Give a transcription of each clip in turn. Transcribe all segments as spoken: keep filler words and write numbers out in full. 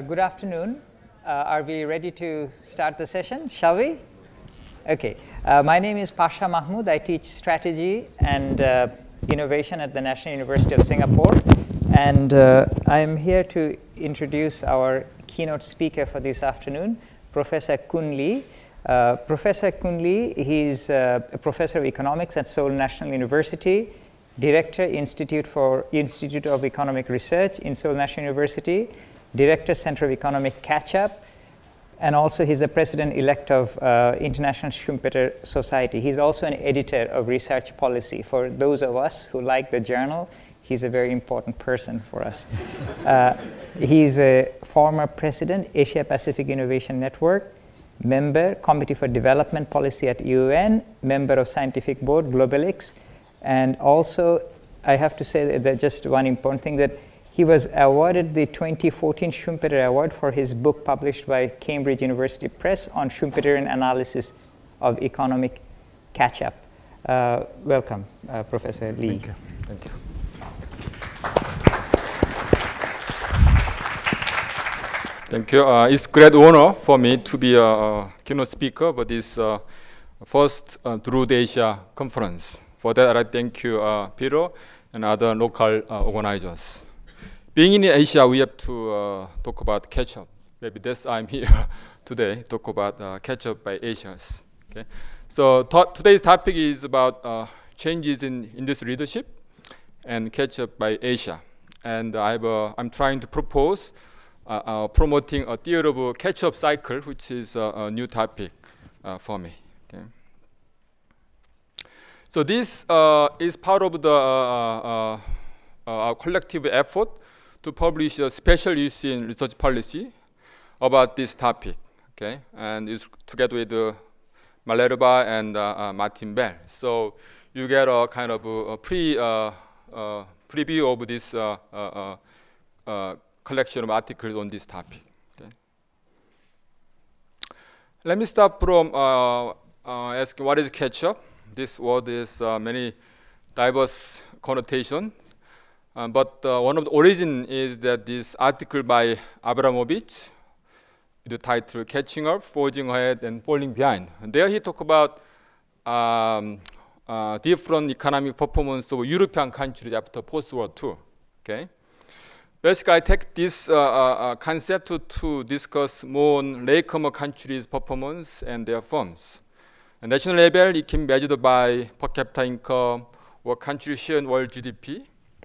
good afternoon. Uh, are we ready to start the session? Shall we? Okay. Uh, my name is Pasha Mahmood. I teach strategy and uh, innovation at the National University of Singapore. And uh, I'm here to introduce our keynote speaker for this afternoon, Professor Kun Lee. Uh, Professor Kun Lee, he's uh, a professor of economics at Seoul National University, Director, Institute for Institute of Economic Research in Seoul National University, Director, Center of Economic Catch-up, and also he's the President-elect of uh, International Schumpeter Society. He's also an editor of research policy. For those of us who like the journal, he's a very important person for us. uh, he's a former president, Asia Pacific Innovation Network, member, Committee for Development Policy at U N, member of Scientific Board, Globalix, and also I have to say that, that just one important thing, that he was awarded the twenty fourteen Schumpeter Award for his book published by Cambridge University Press on Schumpeterian analysis of economic catch-up. Uh, welcome, uh, Professor Lee. Thank you. Thank you. Thank you. Uh, it's great honor for me to be a keynote speaker for this uh, first uh, Druid Asia conference. For that, I thank you, uh, Peter, and other local uh, organizers. Being in Asia, we have to uh, talk about catch-up. Maybe that's why I'm here today, talk about uh, catch-up by Asians. Okay? So today's topic is about uh, changes in industry leadership and catch-up by Asia. And I've, uh, I'm trying to propose uh, uh, promoting a theory of a catch-up cycle, which is uh, a new topic uh, for me. Okay? So this uh, is part of the uh, uh, uh, collective effort to publish a special issue in research policy about this topic. Okay, and it's together with uh, Malerba and uh, uh, Martin Bell. So you get a kind of a, a pre uh, uh, preview of this uh, uh, uh, collection of articles on this topic. Okay. Let me start from uh, uh, asking what is catch-up. This word is uh, many diverse connotation. Um, but uh, one of the origin is that this article by Abramovich, the title "Catching Up, Forging Ahead, and Falling Behind." And there he talked about um, uh, different economic performance of European countries after post-World Two. Okay. Basically, I take this uh, uh, concept to, to discuss more on latecomer countries' performance and their firms. At national level, it can be measured by per capita income or country share in world G D P.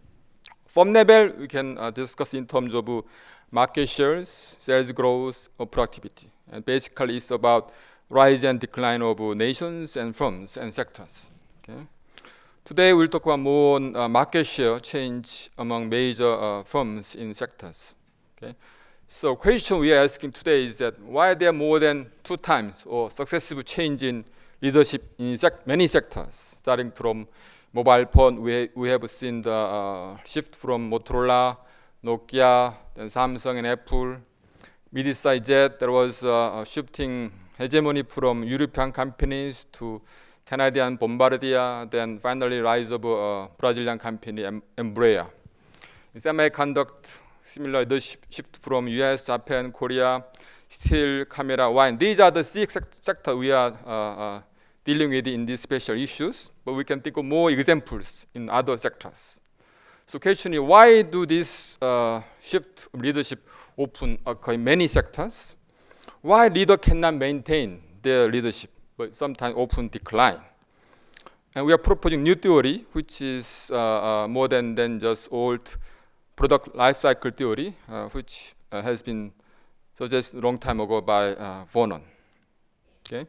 Firm level, we can uh, discuss in terms of uh, market shares, sales growth, or productivity. And basically, it's about rise and decline of uh, nations and firms and sectors. Okay. Today, we'll talk about more on uh, market share change among major uh, firms in sectors. Okay. So, question we are asking today is that why are there more than two times or successive change in leadership in sec many sectors, starting from mobile phone, we, we have seen the uh, shift from Motorola, Nokia, then Samsung and Apple. Mid-size jet, there was uh, a shifting hegemony from European companies to Canadian Bombardier, then finally rise of uh, Brazilian company em Embraer. In semiconductor, similar the sh shift from U S, Japan, Korea, steel, camera, wine. These are the six sec sectors we are uh, uh, dealing with in these special issues, but we can think of more examples in other sectors. So question is, why do this uh, shift of leadership often occur in many sectors? Why leader cannot maintain their leadership, but sometimes often decline? And we are proposing new theory, which is uh, uh, more than, than just old product life cycle theory, uh, which uh, has been suggested a long time ago by uh, Vernon. Okay.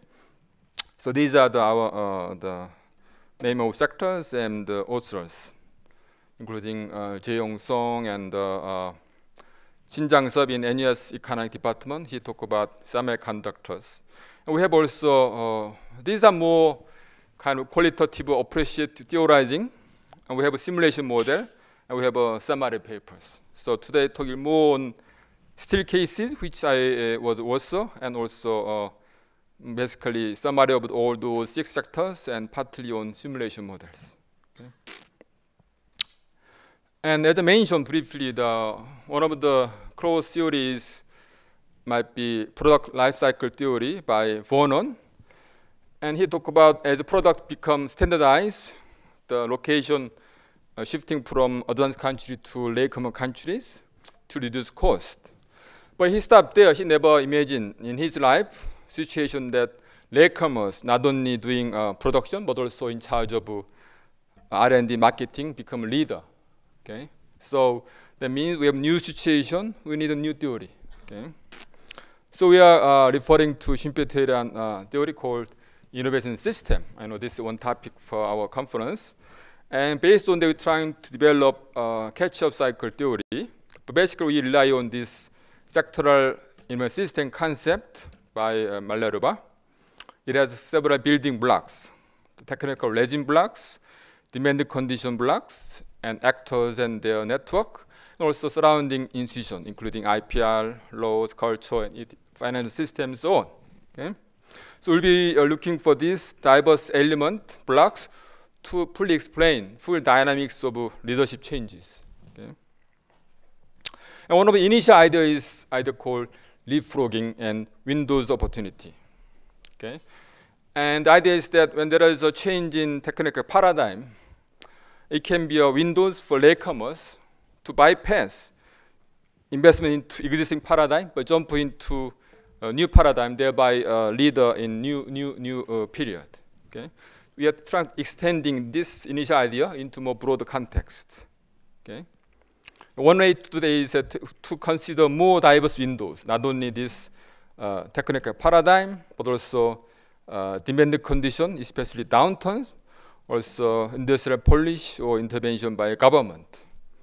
So these are the, our, uh, the name of sectors and the authors, including uh, Jae Yong Song and uh, uh, Shin Jang-seop in N U S Economic Department. He talked about semiconductors. And we have also, uh, these are more kind of qualitative appreciative theorizing. And we have a simulation model, and we have a summary papers. So today talking more on still cases, which I uh, was also, and also uh, basically summary of all those six sectors and partly on simulation models. Okay. And as I mentioned briefly, the, one of the cross theories might be product life cycle theory by Vernon. And he talked about as the product becomes standardized, the location uh, shifting from advanced country to latecomer countries to reduce cost. But he stopped there. He never imagined in his life situation that latecomers not only doing uh, production but also in charge of uh, R and D marketing become a leader. Okay, so that means we have new situation. We need a new theory. Okay, so we are uh, referring to Schumpeterian uh, theory called innovation system. I know this is one topic for our conference, and based on that, we're trying to develop uh, catch-up cycle theory. But basically, we rely on this sectoral innovation system concept by uh, Mallarba. It has several building blocks: the technical regime blocks, demand condition blocks, and actors and their network, and also surrounding institutions, including I P R, laws, culture, and financial systems, so on. Okay? So we'll be uh, looking for these diverse element blocks to fully explain full dynamics of uh, leadership changes. Okay? And one of the initial ideas is either called leapfrogging and windows opportunity. Okay? And the idea is that when there is a change in technical paradigm, it can be a windows for latecomers to bypass investment into existing paradigm, but jump into a new paradigm, thereby a leader in new new new uh, period. Okay, we are trying extending this initial idea into more broader context. Okay, one way to do that is uh, to, to consider more diverse windows, not only this uh, technical paradigm, but also uh, demand condition, especially downturns, also industrial policy or intervention by government.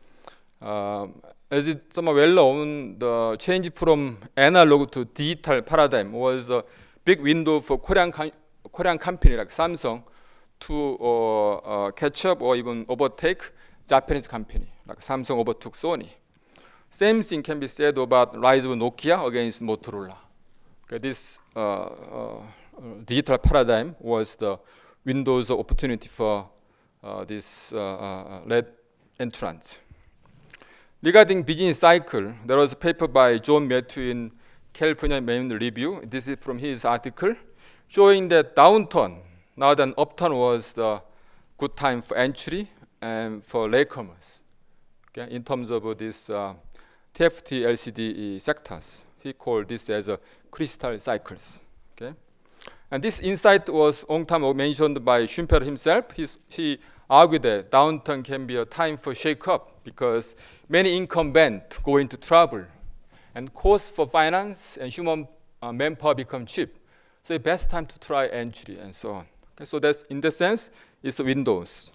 Um, as it's somewhat well known, the change from analog to digital paradigm was a big window for Korean Korean company like Samsung to uh, uh, catch up or even overtake Japanese company like Samsung overtook Sony. Same thing can be said about rise of Nokia against Motorola. Okay, this uh, uh, digital paradigm was the windows of opportunity for uh, this uh, uh, led entrant. Regarding business cycle, there was a paper by John Matthew in California Main Review. This is from his article, showing that downturn, now than upturn, was the good time for entry and for latecomers. Okay, in terms of uh, this uh, T F T L C D sectors, he called this as a crystal cycles. Okay, and this insight was long time ago mentioned by Schumpeter himself. He's, he argued that downturn can be a time for shake-up because many incumbents go into trouble, and cost for finance and human uh, manpower become cheap. So it's best time to try entry and so on. Okay, so that's in that sense, it's windows.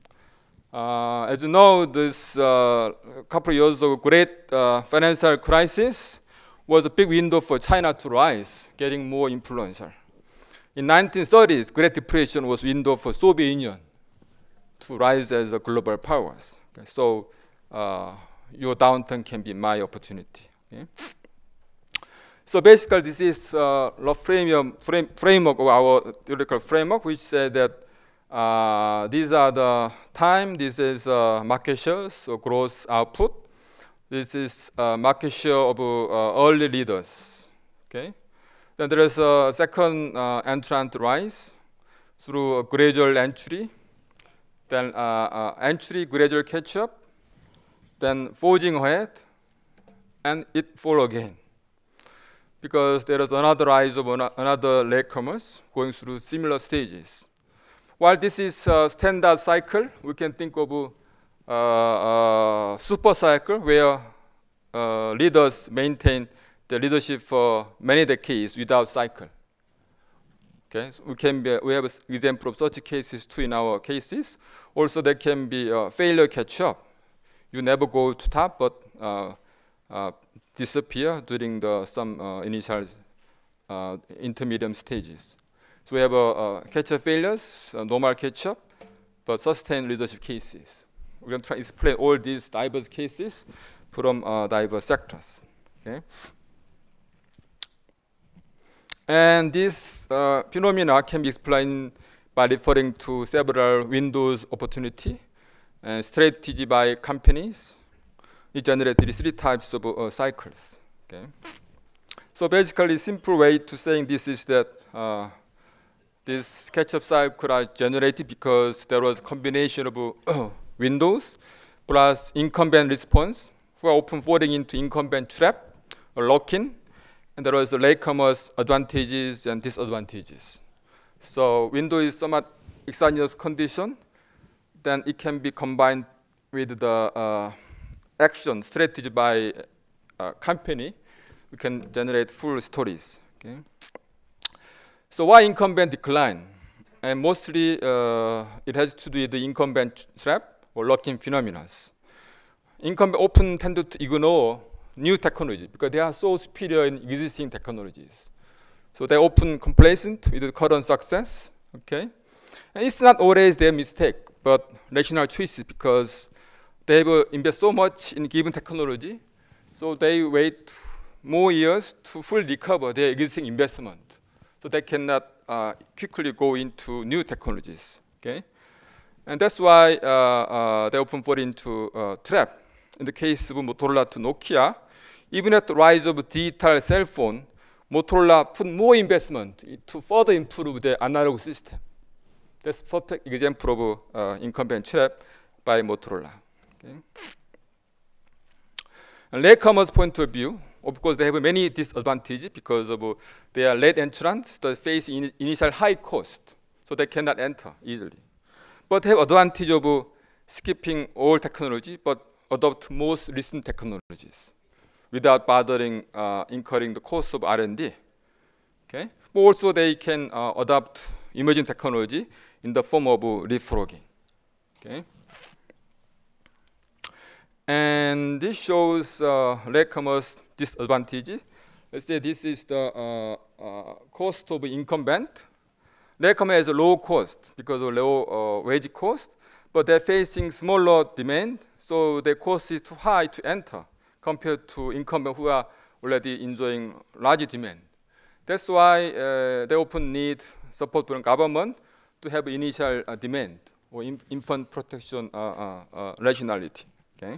Uh, as you know, this uh, couple of years ago, great uh, financial crisis was a big window for China to rise, getting more influential. In nineteen thirties, Great Depression was window for Soviet Union to rise as a global powers. Okay, so uh, your downturn can be my opportunity. Okay? So basically, this is uh, the frame, frame, framework of our theoretical framework, which said that uh, these are the time. This is uh, market shares, so gross output. This is uh, market share of uh, early leaders. Okay. Then there is a second uh, entrant rise through a gradual entry. Then uh, uh, entry, gradual catch up, then forging ahead, and it fall again. Because there is another rise of another latecomers going through similar stages. While this is a standard cycle, we can think of a uh, uh, super cycle where uh, leaders maintain the leadership for many decades without cycle. Okay, so we can be, we have an example of such cases too in our cases. Also, there can be a failure catch up. You never go to top, but uh, uh, disappear during the some uh, initial uh, intermediate stages. So we have a uh, uh, catch up failures, uh, normal catch up, but sustained leadership cases. We're going to try to explain all these diverse cases from uh, diverse sectors. Okay. And this uh, phenomena can be explained by referring to several windows opportunity and strategy by companies. It generated three types of uh, cycles. Okay. So basically, simple way to saying this is that uh, this catch-up cycle are generated because there was a combination of uh, windows plus incumbent response who are often falling into incumbent trap or lock-in, and there was a latecomers advantages and disadvantages. So window is somewhat exogenous condition, then it can be combined with the uh, action strategy by uh, company. We can generate full stories. Okay. So why incumbent decline? And mostly uh, it has to do with the incumbent trap or lock-in phenomena. Incumbent often tend to ignore new technology because they are so superior in existing technologies. So they're often complacent with the current success. Okay, and it's not always their mistake, but rational choices because they have invested so much in given technology, so they wait more years to fully recover their existing investment. So they cannot uh, quickly go into new technologies. Okay, and that's why uh, uh, they often fall into uh, trap. In the case of Motorola to Nokia, even at the rise of digital cell phone, Motorola put more investment to further improve their analog system. That's a perfect example of uh, incumbent trap by Motorola. Okay. And latecomers' point of view, of course, they have many disadvantages because of uh, they are late entrants that face in initial high cost, so they cannot enter easily. But they have advantage of uh, skipping all technology, but adopt most recent technologies without bothering uh, incurring the cost of R and D. Okay? But also, they can uh, adopt emerging technology in the form of uh, leapfrogging. Okay? And this shows uh, latecomers' disadvantages. Let's say this is the uh, uh, cost of incumbent. Latecomer has a low cost because of low uh, wage cost, but they're facing smaller demand, so their cost is too high to enter compared to incumbents who are already enjoying large demand. That's why uh, they often need support from government to have initial uh, demand or in infant protection uh, uh, uh, rationality. Okay.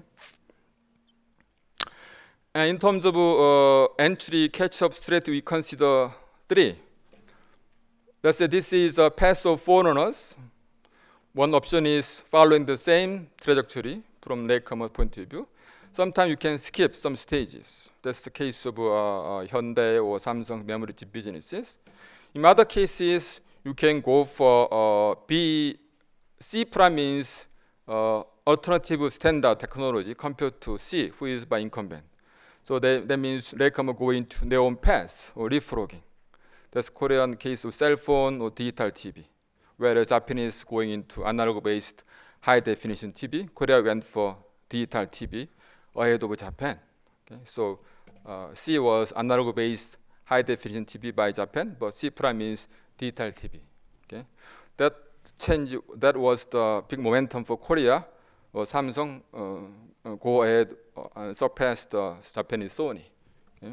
And in terms of uh, entry catch-up strategy, we consider three. Let's say this is a path of forerunners. One option is following the same trajectory from latecomer point of view. Sometimes you can skip some stages. That's the case of uh, uh, Hyundai or Samsung memory chip businesses. In other cases, you can go for uh, B. C prime means uh, alternative standard technology compared to C, who is by incumbent. So that, that means latecomer go into their own path or leapfrogging. That's Korean case of cell phone or digital T V, whereas Japanese going into analog-based high-definition T V. Korea went for digital T V ahead of Japan. Okay? So uh, C was analog-based high-definition T V by Japan, but C prime means digital T V. Okay? That change, that was the big momentum for Korea. Or Samsung uh, uh, go ahead uh, and surpass the Japanese Sony. Okay?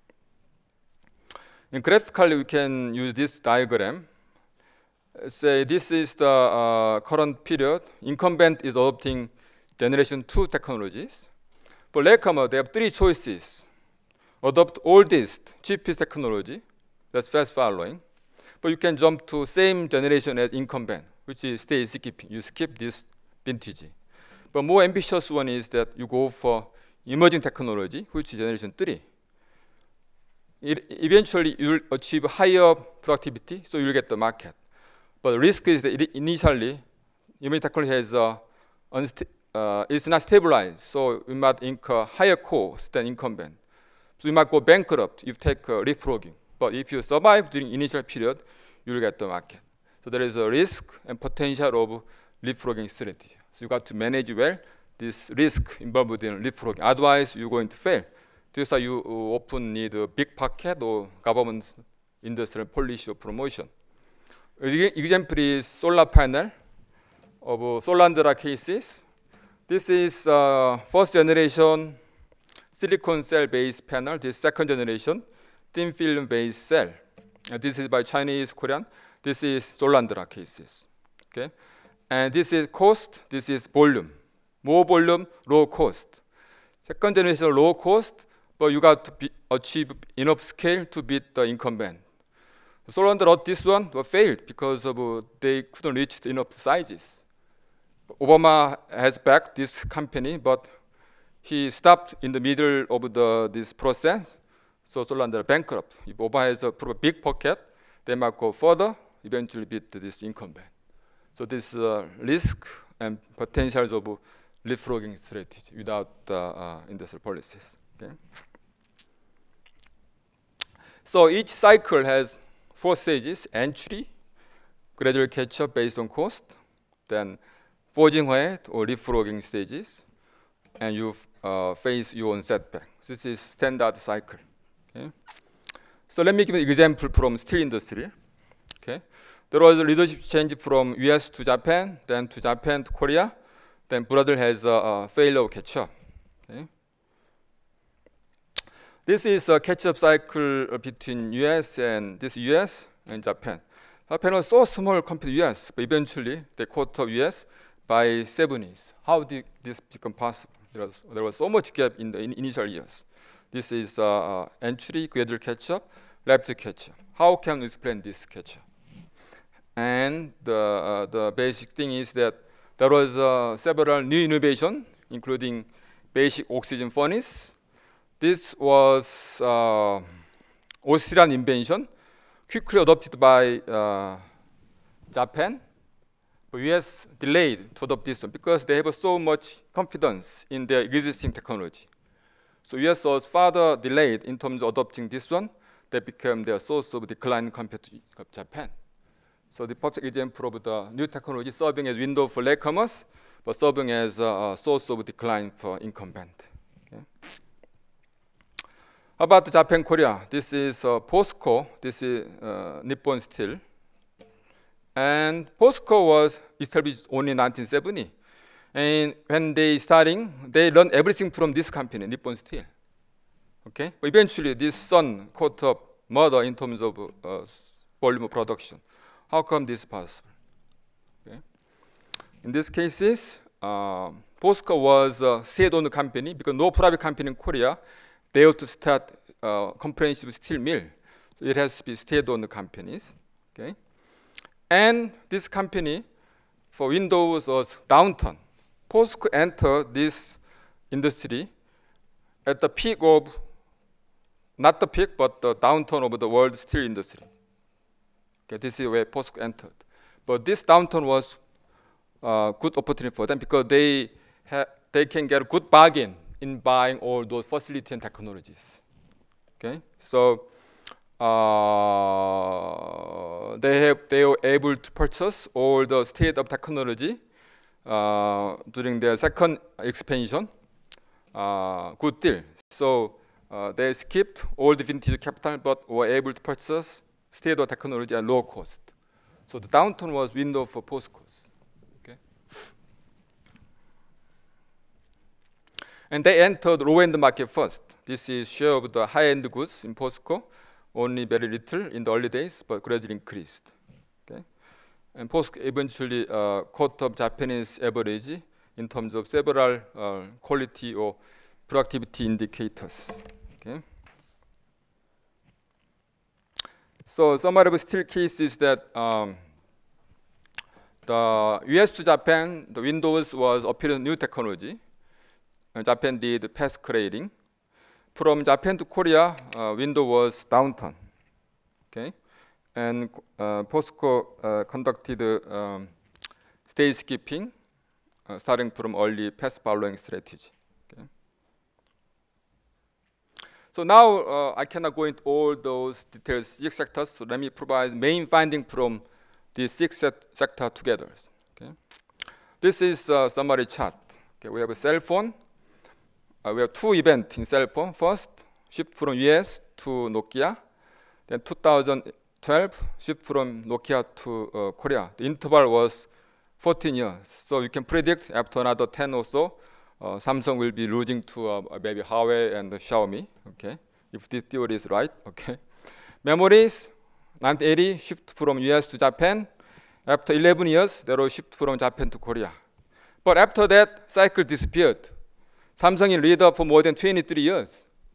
And graphically, we can use this diagram. Say this is the uh, current period. Incumbent is adopting generation two technologies. For latecomer, they have three choices. Adopt oldest, cheapest technology. That's fast following. But you can jump to same generation as incumbent, which is stage skipping. You skip this vintage. But more ambitious one is that you go for emerging technology, which is generation three. It, eventually, you'll achieve higher productivity, so you'll get the market. But the risk is that it, initially, emerging technology has uh, uh, it's not stabilized, so you might incur higher cost than incumbent. So you might go bankrupt if you take uh, leapfrogging. But if you survive during initial period, you'll get the market. So there is a risk and potential of leapfrogging strategy. So you got to manage well this risk involved in leapfrogging. Otherwise, you're going to fail. That's why you often need a big pocket or government industrial policy or promotion. Example is solar panel of Solandra cases. This is uh, first generation silicon cell based panel. This second generation thin film based cell. And this is by Chinese, Korean. This is Solandra cases. Okay. And this is cost, this is volume. More volume, low cost. Second generation low cost, but you got to be, achieve enough scale to beat the incumbent. Solander wrote this one, but failed because of uh, they couldn't reach enough sizes. Obama has backed this company, but he stopped in the middle of the this process. So Solander bankrupt. If Obama has a big pocket, they might go further, eventually beat this incumbent. So this uh, risk and potentials of leapfrogging strategy without uh, uh, industrial policies. Okay. So each cycle has four stages: entry, gradual catch-up based on cost, then forging ahead or leapfrogging stages, and you uh, face your own setback. This is standard cycle. Okay. So let me give an example from steel industry. Okay. There was a leadership change from U S to Japan, then to Japan to Korea, then Brazil has a, a failure catch-up. Okay. This is a catch-up cycle between U S and this U S and Japan. Japan was so small compared to U S, but eventually they caught up U S by seven years. How did this become possible? There was, there was so much gap in the in initial years. This is uh, uh, entry, gradual catch-up, rapid catch-up. How can we explain this catch-up? And the, uh, the basic thing is that there was uh, several new innovation, including basic oxygen furnace. This was uh, Austrian invention, quickly adopted by uh, Japan. But U S delayed to adopt this one because they have so much confidence in their existing technology. So U S was further delayed in terms of adopting this one. That became their source of decline compared to Japan. So the perfect example of the new technology serving as window for latecomers, but serving as a source of decline for incumbent. Okay. How about Japan, Korea? This is uh, POSCO. This is uh, Nippon Steel. And POSCO was established only in nineteen seventy. And when they starting, they learned everything from this company, Nippon Steel. Okay? But eventually, this son caught up mother in terms of uh, volume of production. How come this is possible? Okay. In these cases, uh, POSCO was a state-owned company because no private company in Korea dared to start uh, comprehensive steel mill. So it has to be state-owned companies. Okay. And this company, for windows, was downturn. POSCO entered this industry at the peak of, not the peak, but the downturn of the world steel industry. Okay, this is where POSCO entered. But this downturn was a good opportunity for them because they, they can get a good bargain in buying all those facilities and technologies. Okay, so uh, they, have, they were able to purchase all the state of technology uh, during their second expansion. Uh, good deal. So uh, they skipped all the vintage capital, but were able to purchase state of technology at low cost. So the downturn was window for POSCOs. Okay. And they entered low-end market first. This is share of the high-end goods in POSCO, only very little in the early days, but gradually increased. Okay. And POSCO eventually uh, caught up Japanese average in terms of several uh, quality or productivity indicators. Okay. So summary of steel case is that um, the U S to Japan, the windows was appearing new technology. And Japan did fast creating. From Japan to Korea, uh, window was downturn. Okay, and uh, POSCO uh, conducted uh, um, stage skipping, uh, starting from early fast following strategy. Okay. So now uh, I cannot go into all those details, six sectors. So let me provide main finding from the six set sector together. Okay. This is a summary chart. Okay, we have a cell phone. Uh, we have two events in cell phone. First, shift from U S to Nokia. Then two thousand twelve, shift from Nokia to uh, Korea. The interval was fourteen years. So you can predict after another ten or so, uh, Samsung will be losing to uh, maybe Huawei and Xiaomi. Okay, if this theory is right. Okay, memories, nineteen eighty, shift from U S to Japan. After eleven years, there was shift from Japan to Korea. But after that, cycle disappeared. Samsung is leader for more than twenty-three years.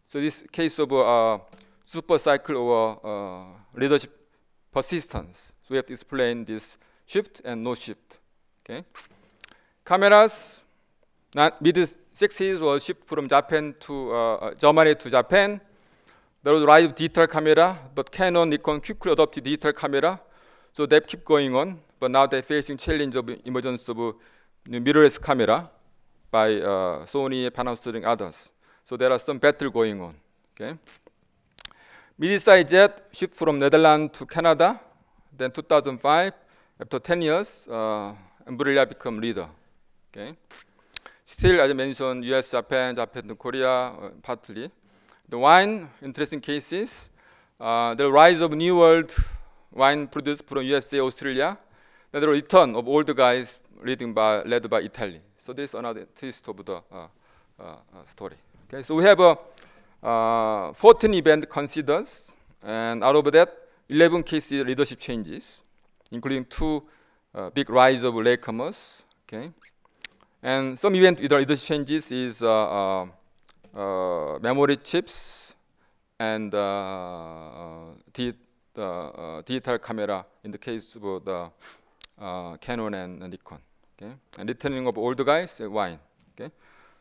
So this case of uh, super cycle or uh, leadership persistence. So we have to explain this shift and no shift. Okay. Cameras, mid sixties was shipped from Japan to uh, Germany to Japan. There was rise of digital camera, but Canon, Nikon quickly adopted digital camera, so they keep going on. But now they're facing challenge of emergence of mirrorless camera by uh, Sony, Panasonic, others. So there are some battle going on. Okay. Mid-size jet shipped from Netherlands to Canada. Then two thousand five, after ten years, uh, Embraer become leader. Okay. Still, as I mentioned, U S, Japan, Japan to Korea, uh, partly. The wine, interesting cases. Uh, the rise of New World wine produced from U S A, Australia. Then the return of old guys leading by, led by Italy. So this is another twist of the uh, uh, uh, story. Okay, so we have a uh, fourteen event considered, and out of that, eleven cases leadership changes, including two uh, big rise of latecomers. Okay, and some event with leadership changes is uh, uh, uh, memory chips and uh, uh, di the uh, digital camera in the case of the uh, Canon and, and Nikon. Okay, and returning of old guys, uh, wine. Okay.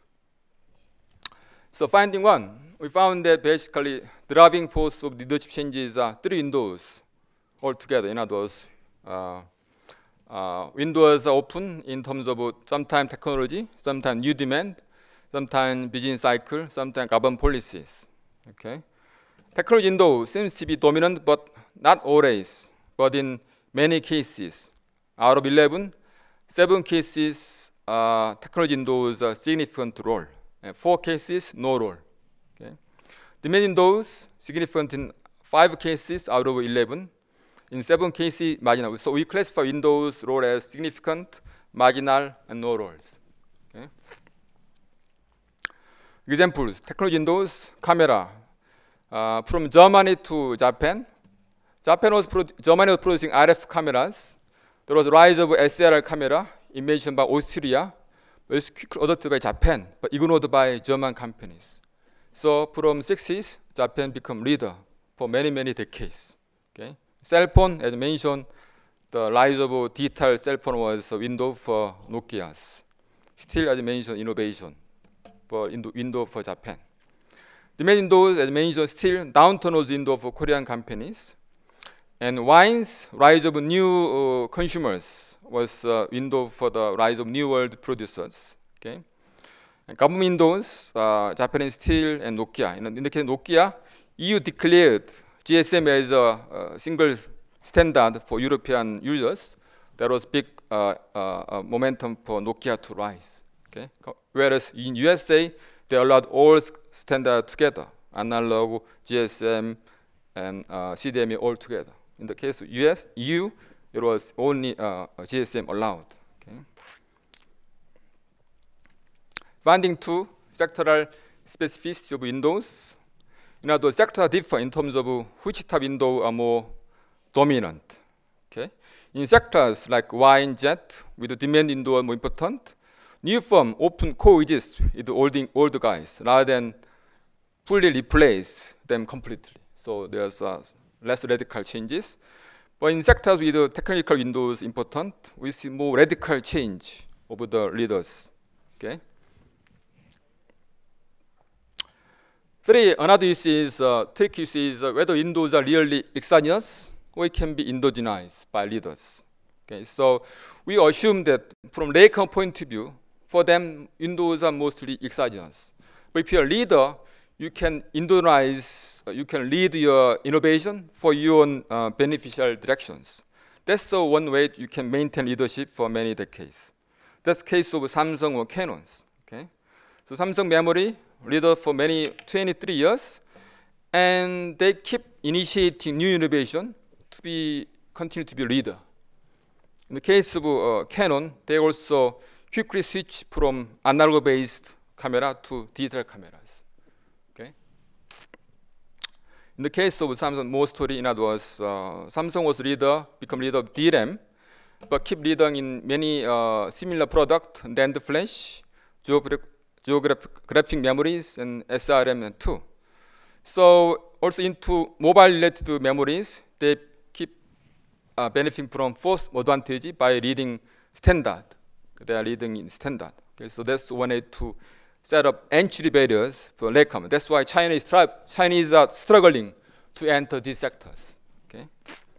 So finding one, we found that basically the driving force of leadership changes are three windows altogether. In other words, uh, uh, windows are open in terms of sometimes technology, sometimes new demand, sometimes business cycle, sometimes government policies. Okay, technology window seems to be dominant, but not always. But in many cases, out of eleven, seven cases, uh, technology windows are significant role. And four cases, no role. Okay. Demand windows significant in five cases out of eleven. In seven cases, marginal. So we classify windows role as significant, marginal, and no roles. Okay. Examples: technology windows, camera. Uh, from Germany to Japan, Japan was Germany was producing R F cameras. There was a rise of S L R camera, invention by Austria. Was quickly adopted by Japan, but ignored by German companies. So from sixties, Japan became leader for many, many decades. Okay. Cell phone, as mentioned, the rise of digital cell phone was a window for Nokia's. Still, as mentioned, innovation for window for Japan. The main windows, as mentioned, still downturn was window for Korean companies. And wines, rise of new uh, consumers was a window for the rise of new world producers. Okay, and government windows, uh, Japanese steel and Nokia. In, in the case of Nokia, E U declared G S M as a, a single standard for European users. There was big uh, uh, momentum for Nokia to rise. Okay, whereas in U S A, they allowed all standards together, analog, G S M, and uh, C D M A all together. In the case of U S, E U, it was only uh, G S M allowed. Okay. Finding two, sectoral specificity of windows. In other words, sectors differ in terms of which type window are more dominant. Okay. In sectors like wine, jet, with the demand window are more important, new firm often coexist with the old, old guys rather than fully replace them completely. So there's uh, less radical changes. But in sectors with the technical windows important, we see more radical change of the leaders. Okay. Three, another issue is, uh, trick issue is uh, whether windows are really exogenous or it can be endogenized by leaders. Okay. So we assume that from Lacan point of view, for them, windows are mostly exogenous. But if you're a leader, you can endogenize, uh, you can lead your innovation for your own uh, beneficial directions. That's uh, one way you can maintain leadership for many decades. That's the case of Samsung or Canons. Okay? So Samsung Memory, leader for many twenty-three years, and they keep initiating new innovation to be continue to be a leader. In the case of uh, Canon, they also quickly switch from analog-based camera to digital cameras. Okay. In the case of Samsung, more story. In other words, uh, Samsung was leader, become leader of D RAM, but keep leading in many uh, similar product, NAND flash, geographic, geographic graphic memories, and S R M and two. So also into mobile related memories, they keep uh, benefiting from fourth advantage by reading standard. They are reading in standard. Okay, so that's one way to set up entry barriers for latecomer. That's why China is Chinese are struggling to enter these sectors. Okay.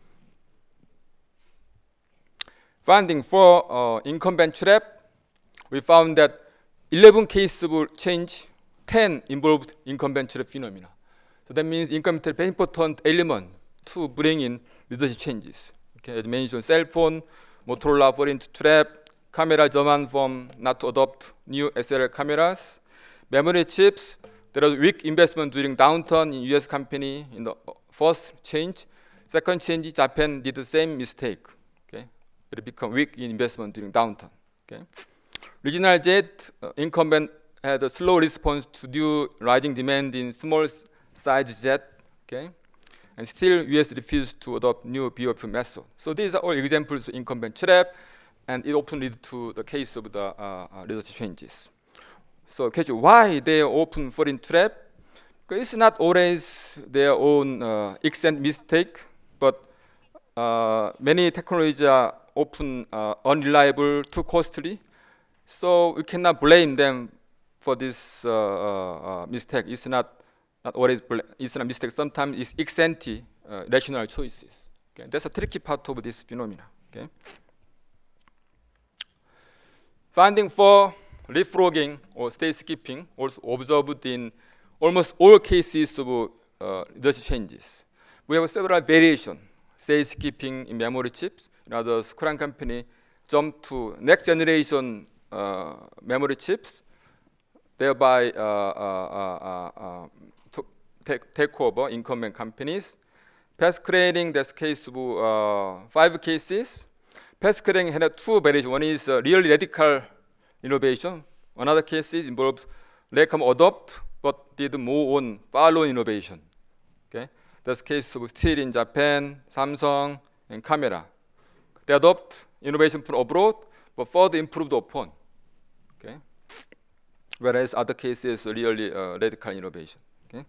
Finding for uh, incumbent trap, we found that eleven cases will change, ten involved incumbent trap phenomena. So that means incumbent trap is an important element to bring in leadership changes. Okay, as mentioned, cell phone, Motorola fall into trap, camera demand from not to adopt new S L R cameras, memory chips. There was weak investment during downturn in U S company in the first change. Second change, Japan did the same mistake. Okay, it became weak in investment during downturn. Okay, regional jet uh, incumbent had a slow response to new rising demand in small size jet. Okay, and still U S refused to adopt new B O P method. So these are all examples of incumbent trap, and it often leads to the case of the uh, uh, leadership changes. So why they often fall in trap? Because it's not always their own uh, extent mistake, but uh, many technologies are often uh, unreliable, too costly. So we cannot blame them for this uh, uh, mistake. It's not, not always it's not a mistake. Sometimes it's ex ante uh, rational choices. Okay? That's a tricky part of this phenomena. Okay? Finding for leapfrogging or state skipping also observed in almost all cases of uh, leadership changes. We have several variations. State skipping in memory chips. In other words, Korean company jumped to next generation uh, memory chips, thereby uh, uh, uh, uh, to take, take over incumbent companies. Path creating, that's case of uh, five cases. Path creating had two variations. One is uh, really radical innovation. Another case involves latecomer adopt but did more on follow innovation. Okay, that's case of still in Japan, Samsung, and camera. They adopt innovation from abroad but further improved upon. Okay, whereas other cases really uh, radical innovation. Okay,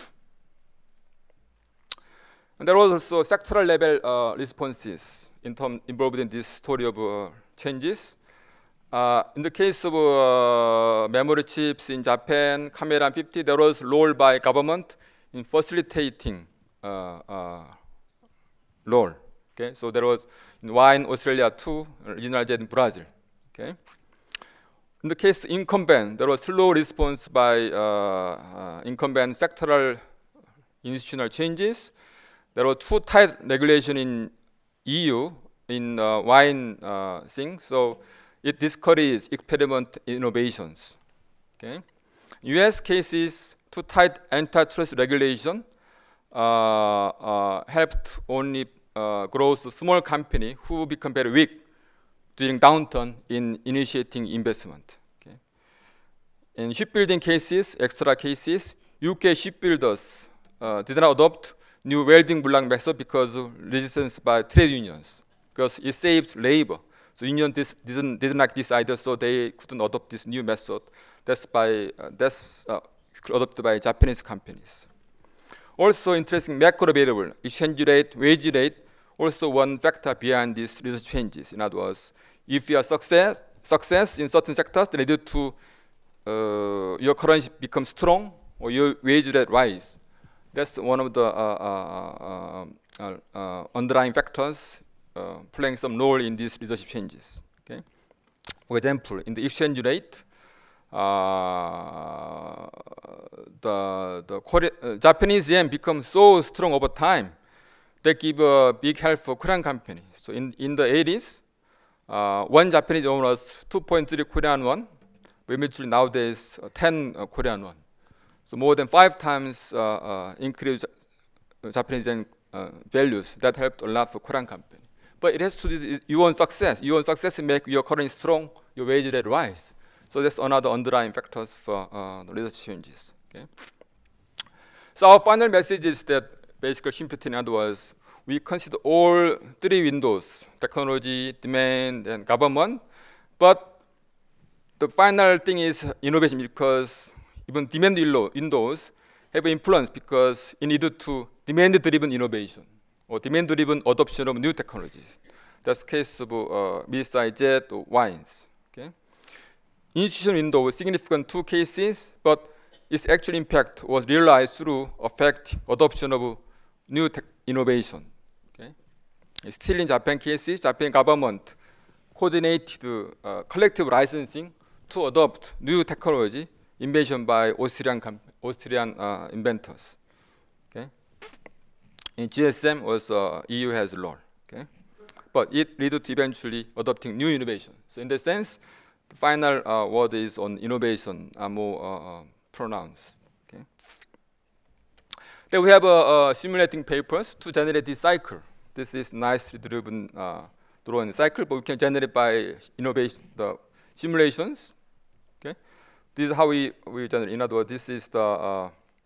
and there was also sectoral level uh, responses in term involved in this story of uh, changes. Uh, in the case of uh, memory chips in Japan, camera fifty, there was role by government in facilitating uh, uh, role. Okay, so there was in wine, Australia too, regional jet in Brazil. Okay, in the case incumbent, there was slow response by uh, uh, incumbent sectoral institutional changes. There were too tight regulation in E U in uh, wine uh, thing. So it discourages experiment innovations. Okay, U S cases, too tight antitrust regulation uh, uh, helped only uh, growth of small company who become very weak during downturn in initiating investment. Okay, in shipbuilding cases, extra cases, U K shipbuilders uh, did not adopt new welding block method because of resistance by trade unions, because it saved labor. So union dis didn't didn't like this either, so they couldn't adopt this new method. That's by uh, that's uh, adopted by Japanese companies. Also interesting macro variable, exchange rate, wage rate, also one factor behind these leadership changes. In other words, if you are success success in certain sectors, then lead to uh, your currency becomes strong or your wage rate rise. That's one of the uh, uh, uh, uh, underlying factors uh, playing some role in these leadership changes. Okay, for example, in the exchange rate, uh, the the Korea, uh, Japanese yen becomes so strong over time. They give a big help for Korean company. So in in the eighties, uh, one Japanese won was two point three Korean won, which nowadays uh, ten uh, Korean won. So more than five times uh, uh, increase Japanese yen uh, values. That helped a lot for Korean company. But it has to do, you want success. You want success to make your currency strong, your wage rate rise. So that's another underlying factors for uh, the leadership changes. Okay. So our final message is that basically simply in other words, we consider all three windows: technology, demand, and government. But the final thing is innovation, because even demand windows have influence because it needed to demand-driven innovation or demand-driven adoption of new technologies. That's the case of uh, mid-size jet or wines. Okay? Institutional window was significant two cases, but its actual impact was realized through effective adoption of new tech innovation. Okay? Still in Japan cases, Japan government coordinated uh, collective licensing to adopt new technology invention by Austrian Austrian uh, inventors. Okay? In G S M, also E U has a role. Okay? But it led to eventually adopting new innovation. So in that sense, the final uh, word is on innovation are more uh, pronounced. Okay? Then we have uh, uh, simulating papers to generate this cycle. This is nicely driven uh, drawn cycle, but we can generate by innovation the simulations. Okay? This is how we, we generate. In other words, this is the uh,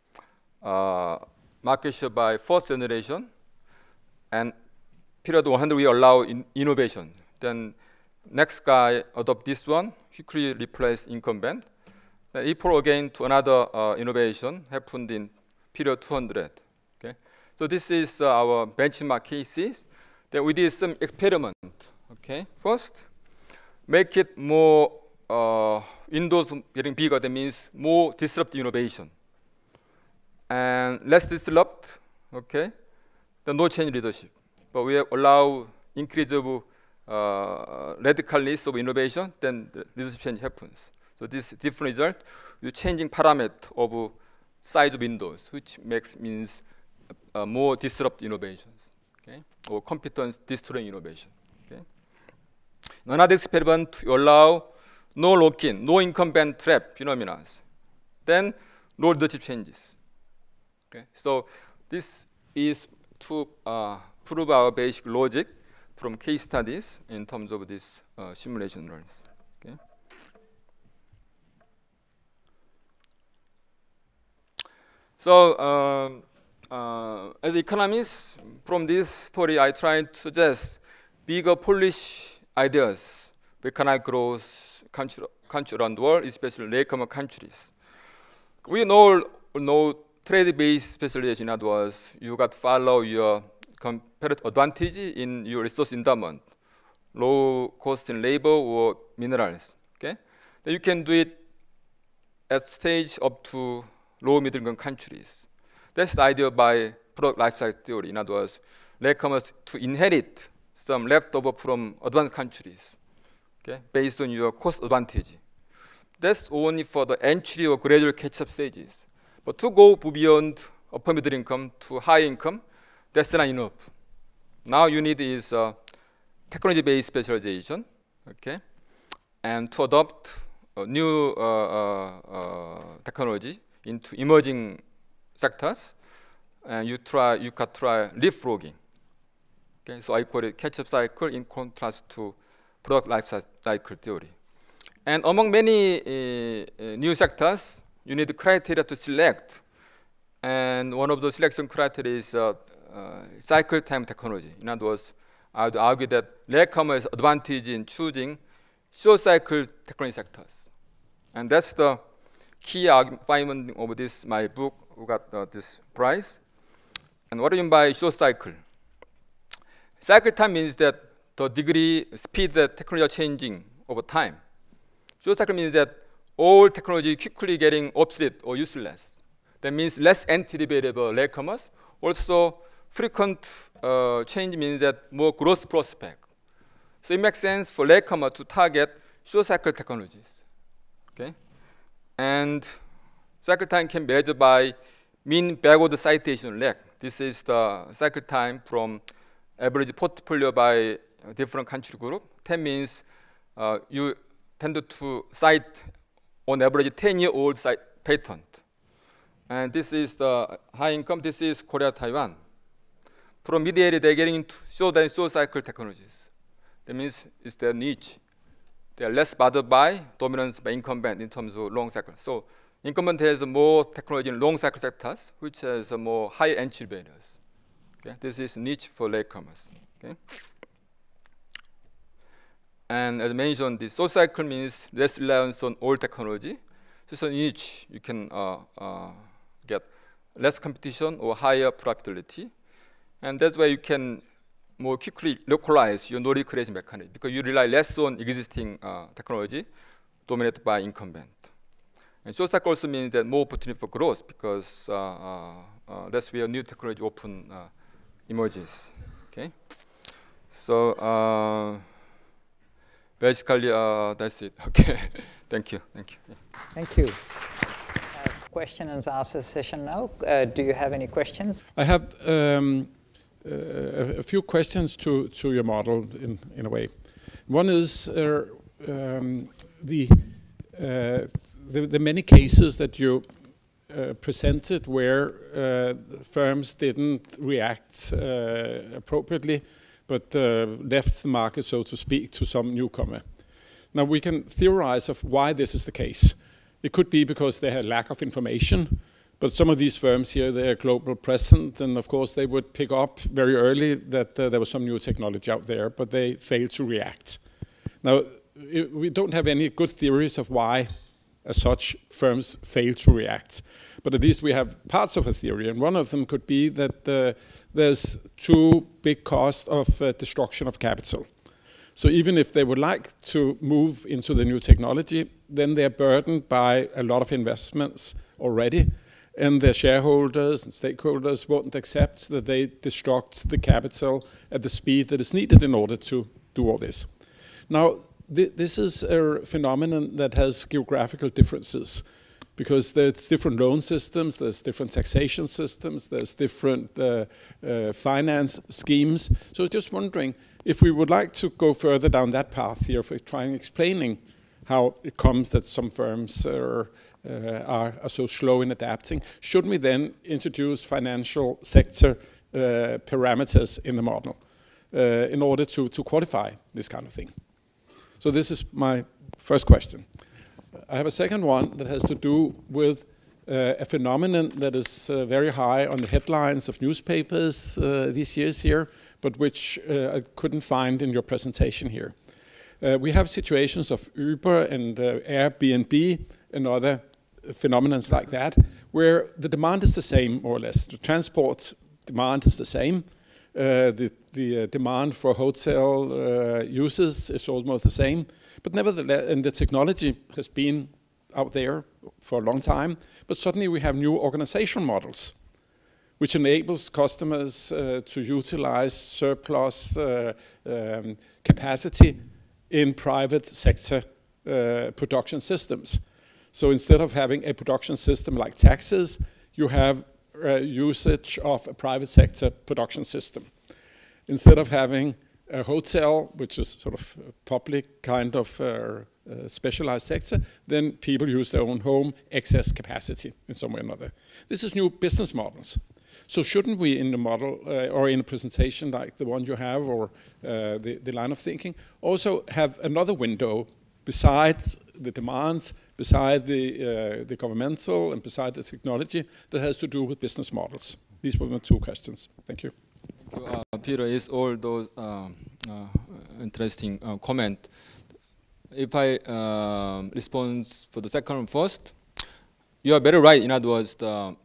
uh, market share by first generation, and period one hundred we allow in innovation. Then next guy adopt this one, quickly replace incumbent. Then equal again to another uh, innovation happened in period two hundred. Okay, so this is uh, our benchmark cases. Then we did some experiment. Okay, first make it more uh, windows getting bigger. That means more disruptive innovation. And less disrupt, okay, then no change leadership. But we allow increase of uh, radicalness of innovation, then the leadership change happens. So this different result, you're changing parameter of size of windows, which makes means uh, more disrupt innovations, okay, or competence destroying innovation. Okay. Another experiment, you allow no lock-in, no incumbent trap phenomena. Then no leadership changes. Okay, so this is to uh, prove our basic logic from case studies in terms of this uh, simulation runs. Okay. So um, uh, as economists, from this story, I try to suggest bigger Polish ideas for economic growth country, country around the world, especially latecomer countries. We know know. Trade-based specialization, in other words, you got to follow your comparative advantage in your resource endowment, low cost in labor or minerals. Okay, then you can do it at stage up to low middle income countries. That's the idea by product life cycle theory. In other words, latecomers to inherit some leftover from advanced countries, okay, based on your cost advantage. That's only for the entry or gradual catch-up stages. But to go beyond upper middle income to high income, that's not enough. Now you need is uh, technology-based specialization, okay, and to adopt a new uh, uh, uh, technology into emerging sectors, and you try, you can try leapfrogging. Okay, so I call it catch-up cycle in contrast to product life cycle theory. And among many uh, uh, new sectors, you need criteria to select, and one of the selection criteria is uh, uh, cycle time technology. In other words, I would argue that latecomer has advantage in choosing short cycle technology sectors, and that's the key finding of this my book. Who got uh, this prize? And what do you mean by short cycle? Cycle time means that the degree, speed that technology are changing over time. Short cycle means that all technology quickly getting obsolete or useless. That means less anticipated latecomers. Also, frequent uh, change means that more growth prospect. So it makes sense for latecomer to target short cycle technologies. Okay, and cycle time can be measured by mean backward citation lag. This is the cycle time from average portfolio by different country group. ten means uh, you tend to cite on average ten year old patent. And this is the high income, this is Korea, Taiwan. From mid-area, they're getting into short and short cycle technologies. That means it's their niche. They are less bothered by dominance by incumbent in terms of long cycle. So incumbent has more technology in long cycle sectors, which has a more high entry barriers. Okay? This is niche for latecomers. Okay? And as mentioned, the short cycle means less reliance on old technology. So it's a niche you can uh, uh, get less competition or higher profitability. And that's why you can more quickly localize your knowledge creation mechanism, because you rely less on existing uh, technology dominated by incumbent. And short cycle also means that more opportunity for growth, because uh, uh, uh, that's where new technology often uh, emerges. Okay, so uh, basically uh, that's it. Okay, thank you, thank you. Yeah. Thank you. Uh, question and answer session now. Uh, do you have any questions? I have um, uh, a, a few questions to to your model in in a way. One is uh, um, the. Uh, The, the many cases that you uh, presented where uh, firms didn't react uh, appropriately, but uh, left the market, so to speak, to some newcomer. Now we can theorize of why this is the case. It could be because they had lack of information, but some of these firms here, they are global present, and of course they would pick up very early that uh, there was some new technology out there, but they failed to react. Now, it, we don't have any good theories of why as such firms fail to react. But at least we have parts of a theory, and one of them could be that uh, there's too big cost of uh, destruction of capital. So even if they would like to move into the new technology, then they're burdened by a lot of investments already, and their shareholders and stakeholders won't accept that they destruct the capital at the speed that is needed in order to do all this. Now, this is a phenomenon that has geographical differences, because there's different loan systems, there's different taxation systems, there's different uh, uh, finance schemes. So I was just wondering if we would like to go further down that path here for trying explaining how it comes that some firms are, uh, are, are so slow in adapting. Should we then introduce financial sector uh, parameters in the model uh, in order to, to qualify this kind of thing? So this is my first question. I have a second one that has to do with uh, a phenomenon that is uh, very high on the headlines of newspapers uh, these years here, but which uh, I couldn't find in your presentation here. Uh, we have situations of Uber and uh, Airbnb and other phenomena like that, where the demand is the same, more or less. The transport demand is the same. Uh, the the uh, demand for hotel uh, uses is almost the same, but nevertheless, and the technology has been out there for a long time, but suddenly we have new organizational models, which enables customers uh, to utilize surplus uh, um, capacity in private sector uh, production systems. So instead of having a production system like taxis, you have uh, usage of a private sector production system. Instead of having a hotel, which is sort of a public kind of uh, uh, specialized sector, then people use their own home excess capacity in some way or another. This is new business models. So shouldn't we in the model uh, or in a presentation like the one you have, or uh, the, the line of thinking, also have another window besides the demands, beside the, uh, the governmental and beside the technology that has to do with business models? These were my two questions. Thank you. Thank you, uh, Peter. Is all those um, uh, interesting uh, comment. If I um, respond for the second one first, you are very right. In other words, the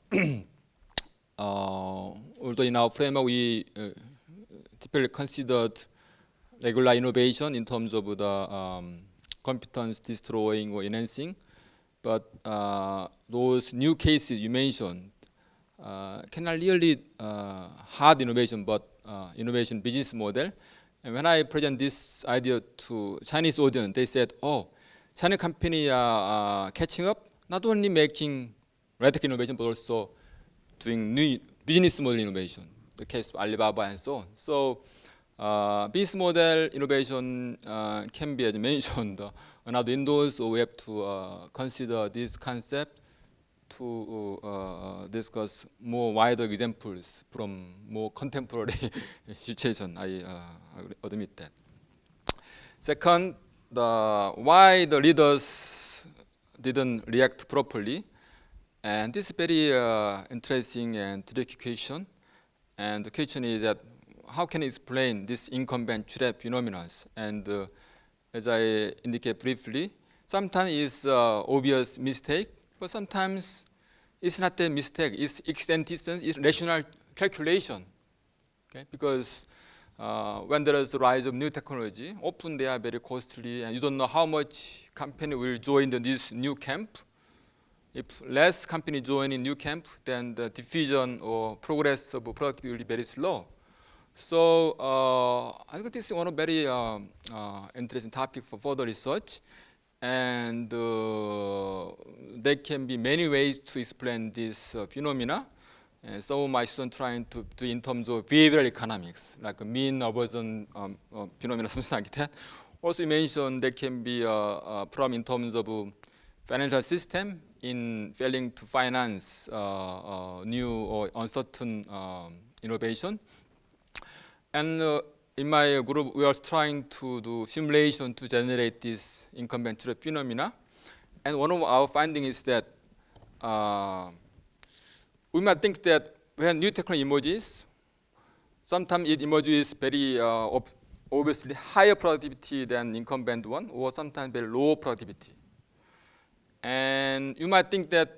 uh, although in our framework we uh, typically considered regular innovation in terms of the um, competence destroying or enhancing, but uh, those new cases you mentioned uh, cannot really uh, hard innovation, but uh, innovation business model. And when I present this idea to Chinese audience, they said, "Oh, Chinese company are uh, catching up, not only making radical innovation, but also doing new business model innovation." The case of Alibaba and so on. So, uh, business model innovation uh, can be, as mentioned, uh, another windows. So we have to uh, consider this concept to uh, discuss more wider examples from more contemporary situation. I uh, admit that. Second, the why the leaders didn't react properly, and this is very uh, interesting and tricky question. And the question is that how can I explain this incumbent trap phenomena? And uh, as I indicate briefly, sometimes it's uh, obvious mistake, but sometimes it's not a mistake. It's extent distance. It's rational calculation. Okay, because uh, when there is a rise of new technology, often they are very costly, and you don't know how much company will join the, this new camp. If less company join in new camp, then the diffusion or progress of productivity will be very slow. So uh, I think this is one of very um, uh, interesting topic for further research, and uh, there can be many ways to explain this uh, phenomena. And some of my students trying to do in terms of behavioral economics, like a mean aversion um, uh, phenomena, something like that. Also, you mentioned there can be a, a problem in terms of uh, financial system in failing to finance uh, uh, new or uncertain um, innovation. And uh, in my group, we are trying to do simulation to generate this incumbent trap phenomena. And one of our findings is that uh, we might think that when new technology emerges, sometimes it emerges very uh, obviously higher productivity than incumbent one, or sometimes very low productivity. And you might think that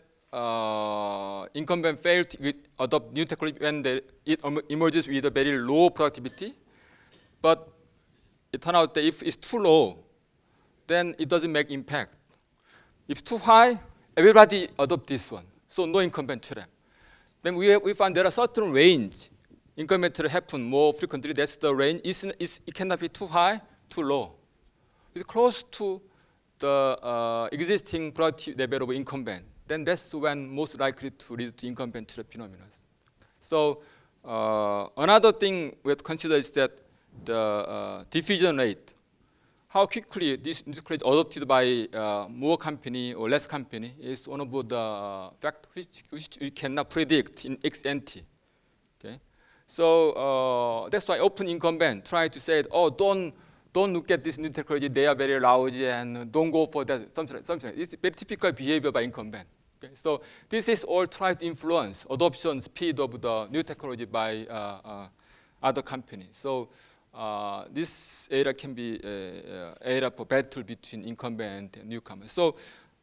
uh, incumbent failed to adopt new technology when the, it emerges with a very low productivity. But it turns out that if it's too low, then it doesn't make impact. If too high, everybody adopt this one, so no incumbent trap. Then we, we find there are certain range. Incumbent trap happen more frequently. That's the range. It's, it's, it cannot be too high, too low. It's close to the uh, existing productive level of incumbent. Then that's when most likely to lead to incumbent trap phenomena. So uh, another thing we have to consider is that the uh, diffusion rate, how quickly this is adopted by uh, more company or less company, is one of the uh, factors which, which we cannot predict in ex ante. Okay, so uh, that's why often incumbent try to say, oh, don't don't look at this new technology; they are very lousy, and don't go for that. Something, something. It's very typical behavior by incumbent. Okay, so this is all try to influence adoption speed of the new technology by uh, uh, other companies. So. Uh, this area can be uh, area for battle between incumbent and newcomers. So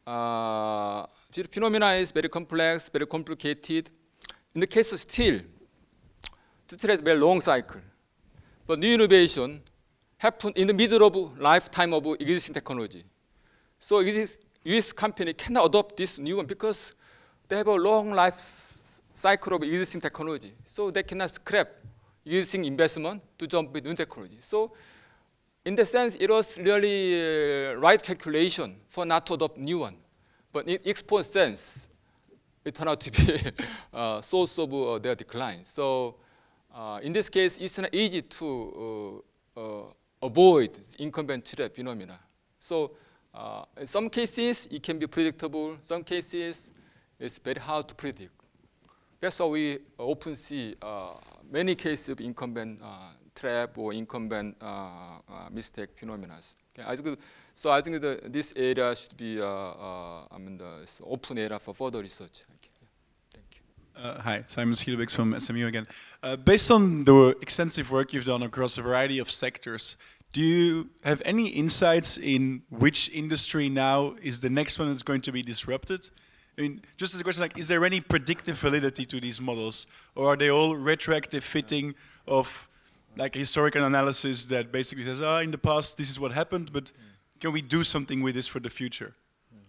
uh, the phenomena is very complex, very complicated. In the case of steel, steel has a very long cycle. But new innovation happens in the middle of lifetime of existing technology. So U S company cannot adopt this new one because they have a long life cycle of existing technology. So they cannot scrap using investment to jump with new technology. So in the sense, it was really uh, right calculation for not to adopt new one. But in export sense, it turned out to be a source of uh, their decline. So uh, in this case, it's not easy to uh, uh, avoid incumbent trap phenomena. So uh, in some cases, it can be predictable. Some cases, it's very hard to predict. That's why we often see uh, many cases of incumbent uh, trap or incumbent uh, uh, mistake phenomena. Okay, I think, so I think the, this area should be uh, uh, I mean the open area for further research. Okay. Yeah. Thank you. Uh, hi, Simon Schielebeek from S M U again. Uh, based on the extensive work you've done across a variety of sectors, do you have any insights in which industry now is the next one that's going to be disrupted? I mean, just as a question, like, is there any predictive validity to these models, or are they all retroactive fitting of like a historical analysis that basically says, ah, in the past this is what happened, but mm. can we do something with this for the future? Mm.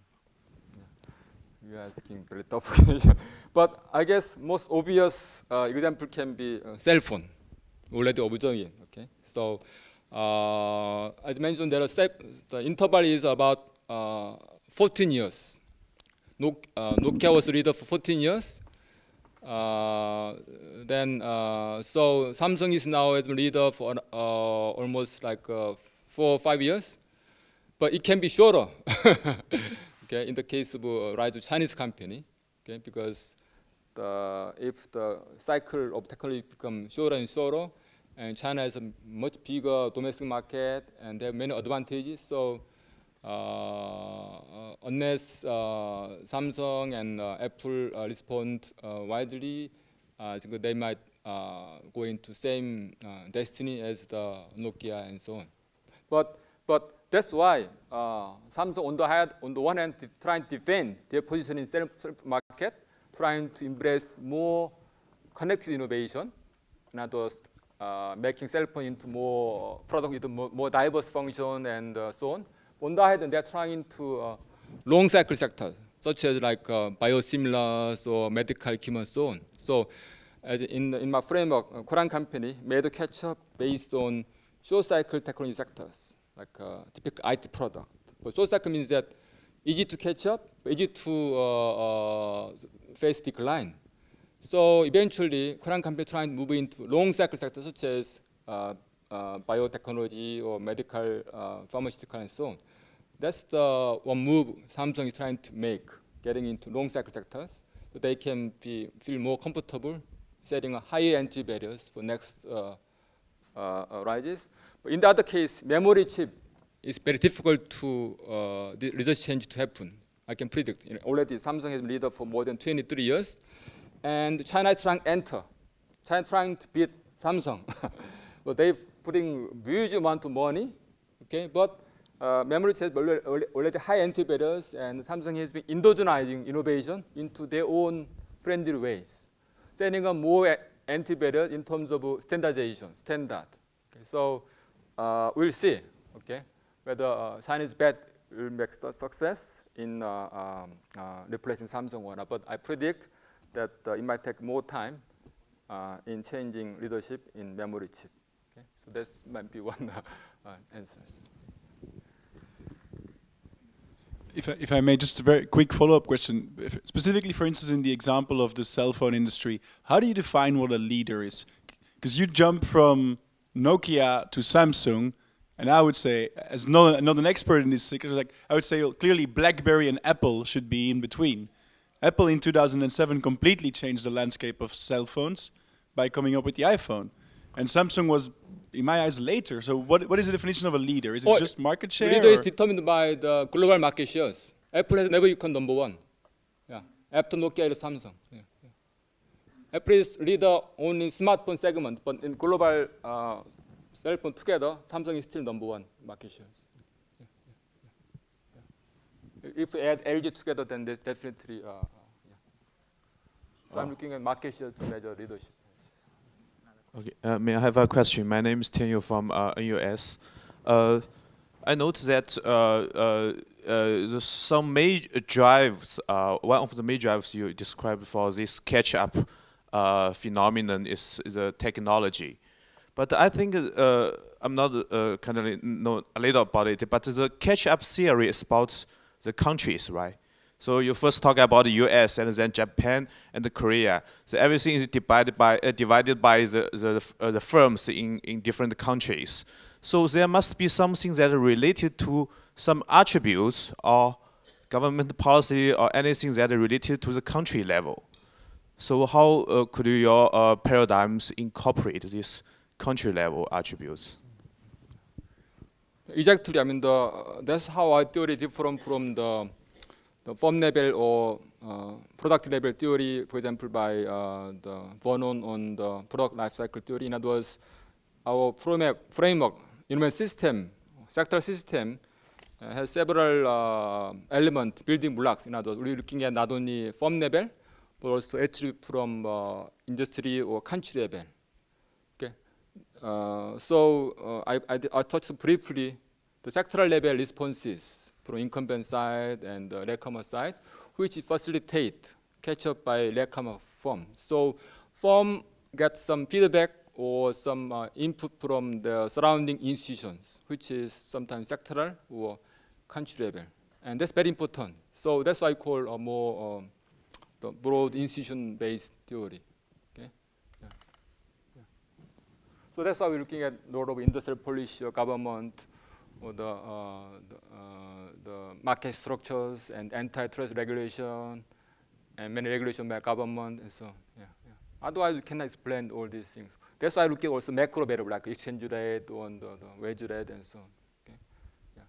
Yeah. You're asking very tough question, but I guess most obvious uh, example can be uh, cell phone, already observing. Okay, so uh, as mentioned, there are the interval is about uh, fourteen years. Uh, Nokia was leader for fourteen years. Uh, then, uh, so Samsung is now as leader for uh, almost like uh, four or five years. But it can be shorter. Okay, in the case of a uh, rise of Chinese company, okay, because the, if the cycle of technology becomes shorter and shorter, and China has a much bigger domestic market and they have many advantages. So. Uh, unless uh, Samsung and uh, Apple uh, respond uh, widely, uh, I think they might uh, go into same uh, destiny as the Nokia and so on. But but that's why uh, Samsung on the, hand, on the one hand trying to defend their position in self market, trying to embrace more connected innovation, in other words, uh, making cell phone into more product with more, more diverse function and uh, so on. On the other hand, they're trying to uh, long cycle sectors, such as like uh, biosimilars or medical equipment and so on. So as in, in my framework, a Korean company made a catch-up based on short cycle technology sectors, like uh, typical I T product. But short cycle means that easy to catch up, easy to uh, uh, face decline. So eventually, Korean company trying to move into long cycle sectors such as uh, uh, biotechnology or medical, uh, pharmaceutical, and so on. That's the one move Samsung is trying to make, getting into long cycle sectors, so they can be feel more comfortable setting a higher entry barriers for next uh, uh, rises. But in the other case, memory chip is very difficult to uh, the research change to happen. I can predict. You know, already Samsung has been leader for more than twenty-three years, and China is trying to enter. China trying to beat Samsung. But they're putting huge amount of money. Okay, but uh, memory chip already, already high entry barriers, and Samsung has been indigenizing innovation into their own friendly ways, setting up more entry barriers in terms of standardization, standard. Okay, so uh, we'll see. Okay, whether uh, Chinese bet will make su success in uh, um, uh, replacing Samsung or not. But I predict that uh, it might take more time uh, in changing leadership in memory chip. Okay? So this might be one uh, uh, answer. If I, if I may, just a very quick follow-up question. If, specifically, for instance, in the example of the cell phone industry, how do you define what a leader is? Because you jump from Nokia to Samsung, and I would say, as not, not an expert in this, like I would say clearly BlackBerry and Apple should be in between. Apple in two thousand seven completely changed the landscape of cell phones by coming up with the iPhone. And Samsung was, in my eyes, later. So what, what is the definition of a leader? Is it oh, just market share? Leader or? is determined by the global market shares. Apple has never become number one. Yeah. After Nokia is Samsung. Yeah. Yeah. Apple is leader only in smartphone segment, but in global uh, cell phone together, Samsung is still number one market shares. Yeah. Yeah. Yeah. Yeah. If we add L G together, then there's definitely. Uh, uh, yeah. So oh. I'm looking at market share to measure leadership. Okay, uh, may I have a question? My name is Tianyu from uh, N U S. Uh, I noticed that uh, uh, uh, some major drives, uh, one of the major drives you described for this catch-up uh, phenomenon is, is a technology. But I think uh, I'm not uh, kind of know a little about it, but the catch-up theory is about the countries, right? So you first talk about the U S and then Japan and the Korea. So everything is divided by uh, divided by the the, uh, the firms in in different countries. So there must be something that are related to some attributes or government policy or anything that are related to the country level. So how uh, could your uh, paradigms incorporate these country level attributes? Exactly. I mean, the, uh, that's how our theory different from the the firm level or uh, product level theory, for example, by uh, the Vernon on the product life cycle theory. In other words, our framework, framework instrument system, sector system, uh, has several uh, elements, building blocks. In other words, we're looking at not only firm level, but also attribute from uh, industry or country level. Okay. Uh, so uh, I, I, I touched briefly the sectoral level responses from incumbent side and the latecomer side, which facilitate catch up by latecomer firm. So firm gets some feedback or some uh, input from the surrounding institutions, which is sometimes sectoral or country level. And that's very important. So that's why I call a more um, the broad institution-based theory. Okay? Yeah. Yeah. So that's why we're looking at a lot of industrial policy or government, or the, uh, the, uh, the market structures and antitrust regulation, and many regulation by government, and so on. Yeah, yeah. Otherwise, we cannot explain all these things. That's why I look at also macro variable like exchange rate or the, the wage rate and so on. Okay. Yeah.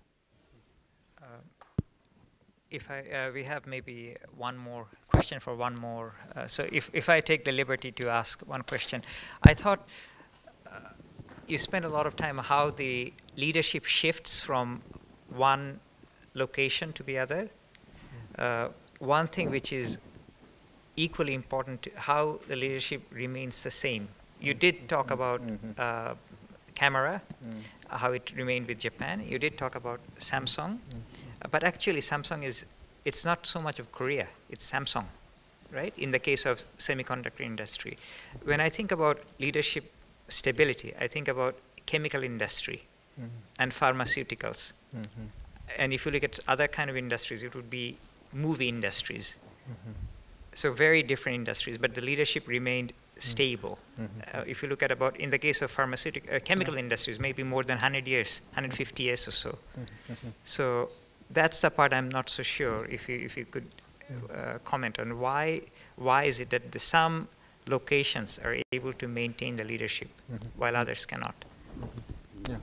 Uh, if I, uh, we have maybe one more question for one more. Uh, so if if I take the liberty to ask one question, I thought. Uh, You spend a lot of time how the leadership shifts from one location to the other. Uh, one thing which is equally important to how the leadership remains the same. You did talk about Mm-hmm. uh, camera, Mm. uh, how it remained with Japan. You did talk about Samsung, Mm. uh, but actually Samsung is, it's not so much of Korea, it's Samsung, right? In the case of semiconductor industry. When I think about leadership stability, I think about chemical industry Mhm. and pharmaceuticals. Mhm. And if you look at other kind of industries, it would be movie industries. Mhm. So very different industries, but the leadership remained stable. Mhm. Uh, if you look at about, in the case of pharmaceutical, uh, chemical industries, maybe more than one hundred years, one hundred fifty years or so. Mhm. So that's the part I'm not so sure if you, if you could uh, comment on why, why is it that the, some locations are able to maintain the leadership Mhm. while others cannot? Yeah.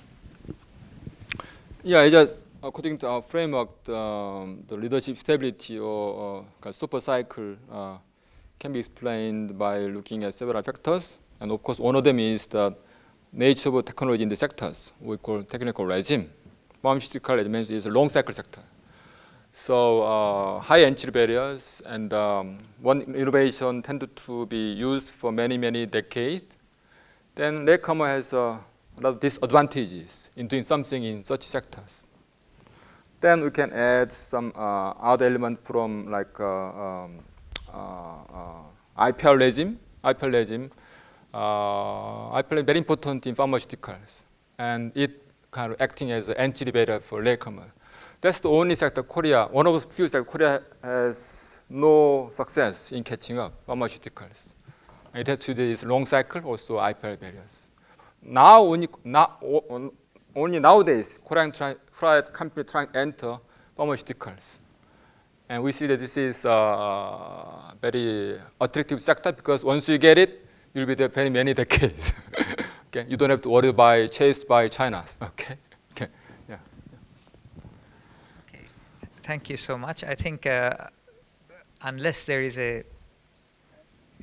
Yeah, it just according to our framework, the, um, the leadership stability or uh, super cycle uh, can be explained by looking at several factors, and of course, one of them is the nature of technology in the sectors we call technical regime. Pharmaceutical element is a long cycle sector, so uh, high entry barriers, and um, one innovation tended to be used for many many decades. Then latecomer has a lot of disadvantages in doing something in such sectors. Then we can add some uh, other element from like uh, um, uh, uh, I P R regime. I P R regime. Uh, I P R is very important in pharmaceuticals, and it kind of acting as an entry barrier for latecomer. That's the only sector Korea, one of the few sectors Korea has no success in catching up pharmaceuticals. It has to do with long cycle, also I P R barriers. Now, only, now, only nowadays, Korean try, Korean company trying to enter pharmaceuticals. And we see that this is a very attractive sector because once you get it, you'll be there very many decades. Okay, you don't have to worry about chased by China. Okay, okay, yeah. Okay, thank you so much. I think uh, unless there is a,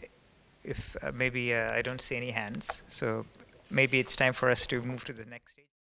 if uh, maybe uh, I don't see any hands, so maybe it's time for us to move to the next stage.